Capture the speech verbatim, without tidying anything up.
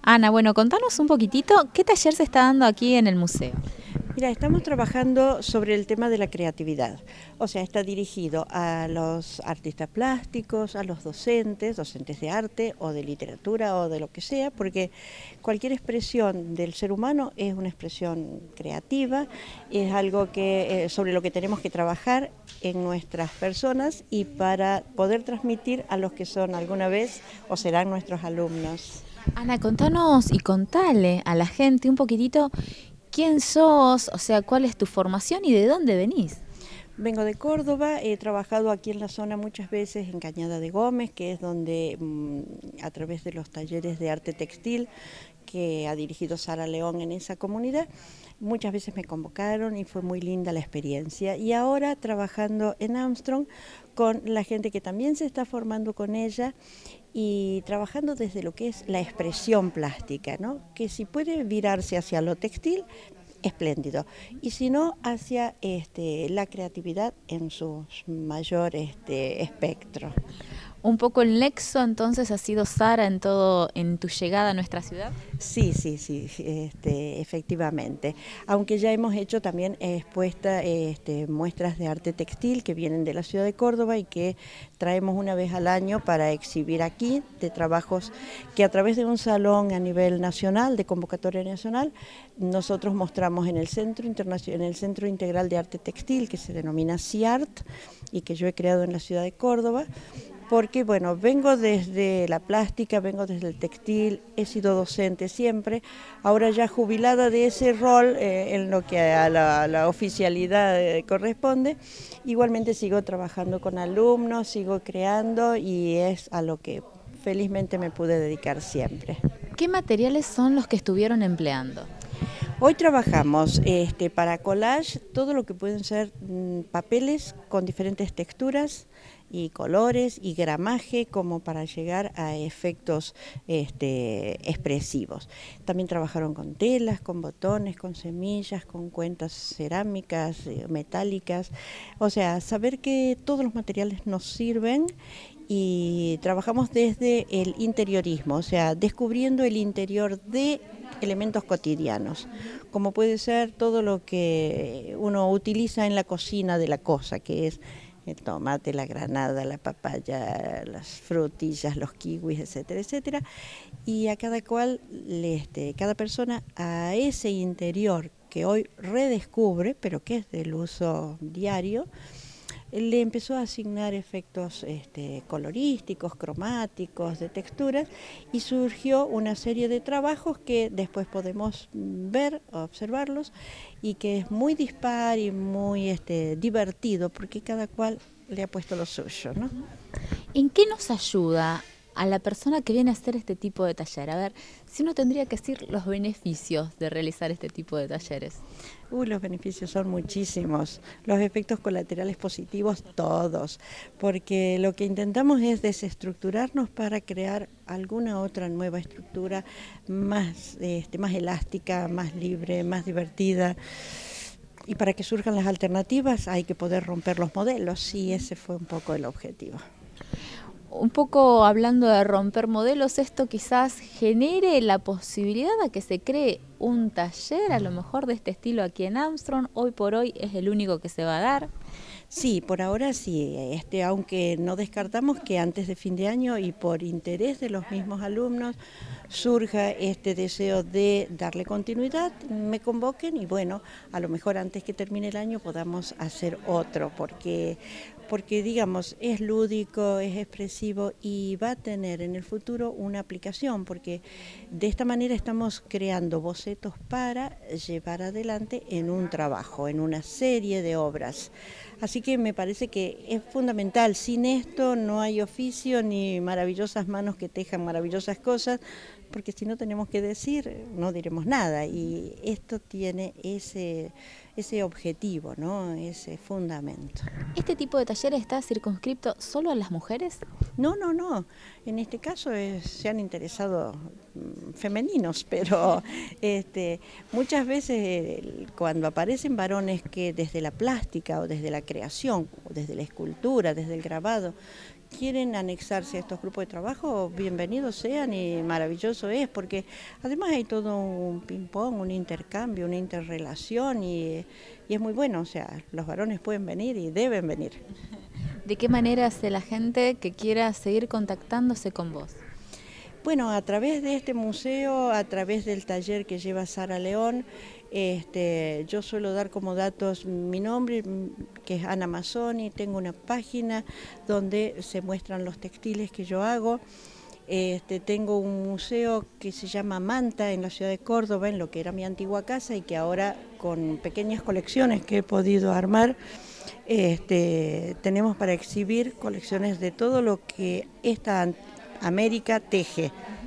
Ana, bueno, contanos un poquitito, ¿qué taller se está dando aquí en el museo? Mira, estamos trabajando sobre el tema de la creatividad, o sea, está dirigido a los artistas plásticos, a los docentes, docentes de arte o de literatura o de lo que sea, porque cualquier expresión del ser humano es una expresión creativa, es algo que, eh, sobre lo que tenemos que trabajar en nuestras personas y para poder transmitir a los que son alguna vez o serán nuestros alumnos. Ana, contanos y contale a la gente un poquitito quién sos, o sea, cuál es tu formación y de dónde venís. Vengo de Córdoba, he trabajado aquí en la zona muchas veces en Cañada de Gómez, que es donde mmm, a través de los talleres de arte textil que ha dirigido Sara León en esa comunidad, muchas veces me convocaron y fue muy linda la experiencia. Y ahora trabajando en Armstrong con la gente que también se está formando con ella y trabajando desde lo que es la expresión plástica, ¿no? Que si puede virarse hacia lo textil, espléndido, y si no, hacia este, la creatividad en su mayor este, espectro. Un poco el nexo entonces ha sido Sara en todo, en tu llegada a nuestra ciudad. Sí, sí, sí, este, efectivamente. Aunque ya hemos hecho también expuesta este, muestras de arte textil que vienen de la ciudad de Córdoba y que traemos una vez al año para exhibir aquí, de trabajos que a través de un salón a nivel nacional, de convocatoria nacional, nosotros mostramos en el Centro Internacional, en el Centro Integral de Arte Textil, que se denomina CIART y que yo he creado en la ciudad de Córdoba. Porque, bueno, vengo desde la plástica, vengo desde el textil, he sido docente siempre, ahora ya jubilada de ese rol eh, en lo que a la, la oficialidad eh, corresponde, igualmente sigo trabajando con alumnos, sigo creando y es a lo que felizmente me pude dedicar siempre. ¿Qué materiales son los que estuvieron empleando? Hoy trabajamos este, para collage todo lo que pueden ser mmm, papeles con diferentes texturas y colores y gramaje como para llegar a efectos este, expresivos. También trabajaron con telas, con botones, con semillas, con cuentas cerámicas, metálicas, o sea, saber que todos los materiales nos sirven y trabajamos desde el interiorismo, o sea, descubriendo el interior de elementos cotidianos, como puede ser todo lo que uno utiliza en la cocina de la cosa, que es el tomate, la granada, la papaya, las frutillas, los kiwis, etcétera, etcétera, y a cada cual, este, cada persona a ese interior que hoy redescubre, pero que es del uso diario, le empezó a asignar efectos este, colorísticos, cromáticos, de texturas, y surgió una serie de trabajos que después podemos ver, observarlos, y que es muy dispar y muy este, divertido, porque cada cual le ha puesto lo suyo, ¿no? ¿En qué nos ayuda a la persona que viene a hacer este tipo de taller? A ver, si uno tendría que decir los beneficios de realizar este tipo de talleres. Uy, los beneficios son muchísimos, los efectos colaterales positivos todos, porque lo que intentamos es desestructurarnos para crear alguna otra nueva estructura más, este, más elástica, más libre, más divertida. Y para que surjan las alternativas hay que poder romper los modelos y ese fue un poco el objetivo. Un poco hablando de romper modelos, esto quizás genere la posibilidad de que se cree un taller a lo mejor de este estilo aquí en Armstrong. Hoy por hoy es el único que se va a dar. Sí, por ahora sí, este, aunque no descartamos que antes de fin de año y por interés de los mismos alumnos surja este deseo de darle continuidad, me convoquen y bueno, a lo mejor antes que termine el año podamos hacer otro, porque, porque digamos, es lúdico, es expresivo y va a tener en el futuro una aplicación, porque de esta manera estamos creando bocetos para llevar adelante en un trabajo, en una serie de obras. Así que me parece que es fundamental, sin esto no hay oficio ni maravillosas manos que tejan maravillosas cosas, porque si no tenemos que decir, no diremos nada, y esto tiene ese, ese objetivo, ¿no? Ese fundamento. ¿Este tipo de taller está circunscripto solo a las mujeres? No, no, no, en este caso es, se han interesado femeninos, pero este, muchas veces cuando aparecen varones que desde la plástica o desde la creación, desde la escultura, desde el grabado, quieren anexarse a estos grupos de trabajo, bienvenidos sean y maravilloso es, porque además hay todo un ping-pong, un intercambio, una interrelación y, y es muy bueno, o sea, los varones pueden venir y deben venir. ¿De qué manera hace la gente que quiera seguir contactándose con vos? Bueno, a través de este museo, a través del taller que lleva Sara León, este, yo suelo dar como datos mi nombre, que es Ana Mazzoni, tengo una página donde se muestran los textiles que yo hago. Este, tengo un museo que se llama Manta en la ciudad de Córdoba, en lo que era mi antigua casa y que ahora con pequeñas colecciones que he podido armar, este, tenemos para exhibir colecciones de todo lo que esta América teje.